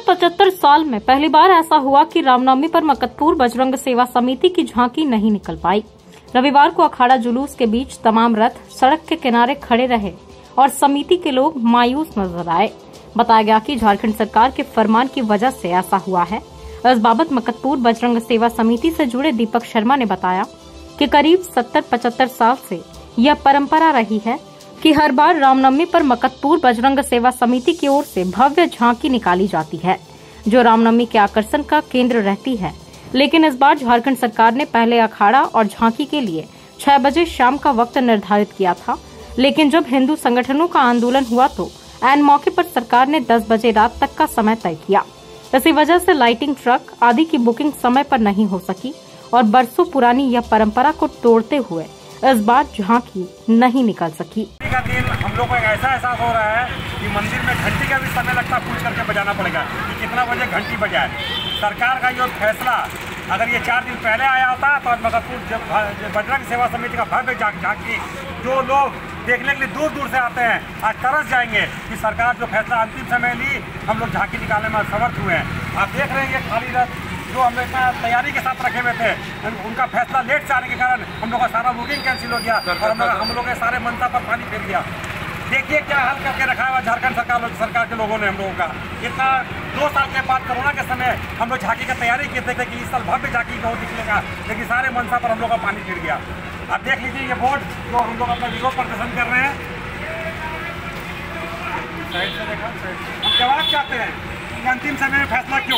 75 साल में पहली बार ऐसा हुआ कि रामनवमी पर मकतपुर बजरंग सेवा समिति की झांकी नहीं निकल पाई। रविवार को अखाड़ा जुलूस के बीच तमाम रथ सड़क के किनारे खड़े रहे और समिति के लोग मायूस नजर आए। बताया गया कि झारखंड सरकार के फरमान की वजह से ऐसा हुआ है। इस बाबत मकतपुर बजरंग सेवा समिति से जुड़े दीपक शर्मा ने बताया कि करीब 70-75 साल से यह परंपरा रही है कि हर बार रामनवमी पर मकतपुर बजरंग सेवा समिति की ओर से भव्य झांकी निकाली जाती है, जो रामनवमी के आकर्षण का केंद्र रहती है। लेकिन इस बार झारखंड सरकार ने पहले अखाड़ा और झांकी के लिए 6 बजे शाम का वक्त निर्धारित किया था, लेकिन जब हिंदू संगठनों का आंदोलन हुआ तो ऐन मौके पर सरकार ने 10 बजे रात तक का समय तय किया। इसी वजह से लाइटिंग ट्रक आदि की बुकिंग समय पर नहीं हो सकी और बरसों पुरानी यह परंपरा को तोड़ते हुए इस बार झांकी नहीं निकल सकी। का दिन हम लोग को ऐसा एहसास हो रहा है कि मंदिर में घंटी का भी समय लगता पूछ करके बजाना पड़ेगा कि कितना बजे घंटी बजाए। सरकार का ये फैसला अगर ये 4 दिन पहले आया होता तो मकतपुर बजरंग सेवा समिति का भव्य झांकी जो लोग देखने के लिए दूर दूर से आते हैं आज तरस जाएंगे कि सरकार जो फैसला अंतिम समय ली, हम लोग झांकी निकालने में समर्थ हुए हैं। आप देख रहे हैं ये खाली रथ जो हम लोग तैयारी के साथ रखे हुए थे, उनका फैसला लेट से आने के कारण हम लोग का सारा बुकिंग कैंसिल हो गया और हम लोग के सारे मनसा पर पानी फेर दिया। देखिए क्या हाल करके रखा हुआ झारखंड सरकार के लोगों ने हम लोगों का। इतना 2 साल के बाद कोरोना के समय हम लोग झांकी का तैयारी किए थे कि इस साल भव्य झांकी बहुत निकलेगा, लेकिन सारे मनसा पर हम लोग का पानी फिर गया। आप देख लीजिए ये बोर्ड जो हम लोग अपना विरोध प्रदर्शन कर रहे हैं। साइड से देखा, हम जवाब चाहते हैं कि अंतिम समय में फैसला क्यों,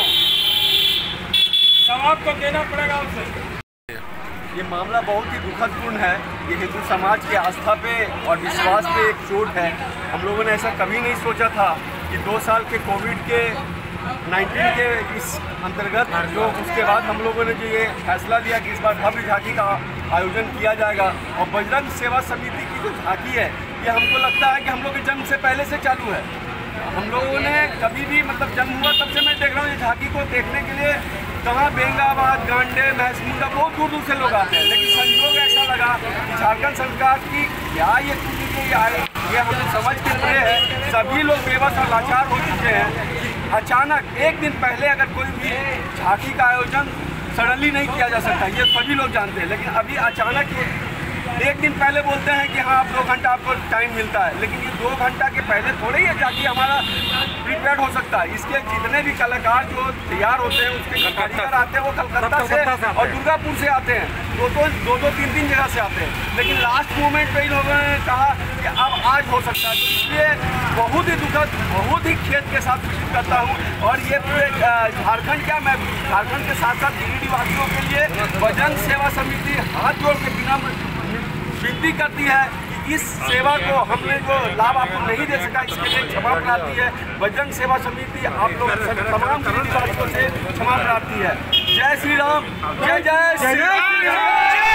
जवाब तो देना पड़ेगा उनसे। ये मामला बहुत ही दुखदपूर्ण है। ये हिंदू समाज की आस्था पे और विश्वास पे एक चोट है। हम लोगों ने ऐसा कभी नहीं सोचा था कि 2 साल के कोविड के 19 के इस अंतर्गत जो उसके बाद हम लोगों ने जो ये फैसला लिया कि इस बार भव्य झांकी का आयोजन किया जाएगा। और बजरंग सेवा समिति की जो झांकी है ये हमको लगता है कि हम लोग के जन्म से पहले से चालू है। हम लोगों ने कभी भी जन्म हुआ तब से मैं देख रहा हूँ ये झांकी को देखने के लिए कहाँ बेंगाबाद, गांडे, महसमुंडा बहुत दूर दूर से लोग आते हैं। लेकिन संयोग ऐसा लगा कि झारखंड सरकार की क्या ये त्रुटि आए ये हम लोग समझ के पड़े हैं। सभी लोग बेबस और लाचार हो चुके हैं कि अचानक एक दिन पहले अगर कोई भी झांकी का आयोजन सडनली नहीं किया जा सकता, ये सभी लोग जानते हैं। लेकिन अभी अचानक एक दिन पहले बोलते हैं कि हाँ 2 घंटा आपको टाइम मिलता है, लेकिन ये 2 घंटा के पहले थोड़े ही झांकी हमारा प्रिपेयर हो सकता है। इसके जितने भी कलाकार जो तैयार होते हैं उसके कारीगर आते हैं वो कलकत्ता से और दुर्गापुर से आते हैं, 2-3 जगह से आते हैं। लेकिन लास्ट मोमेंट पे इन लोगों ने कहा कि अब आज हो सकता है, तो इसलिए बहुत ही दुखद, बहुत ही खेद के साथ विश्व करता हूँ। और ये पूरे झारखंड क्या मैं झारखंड के साथ साथ गिरिडीह वासियों के लिए बजरंग सेवा समिति हाथ जोड़ के बिना विनती करती है कि इस सेवा को हमने जो लाभ आपको नहीं दे सका इसके लिए क्षमा प्रार्थी है। बजरंग सेवा समिति आप लोग तमाम गिरिडीह वासियों से क्षमा प्रार्थी है। जय श्री राम, जय जय श्री राम।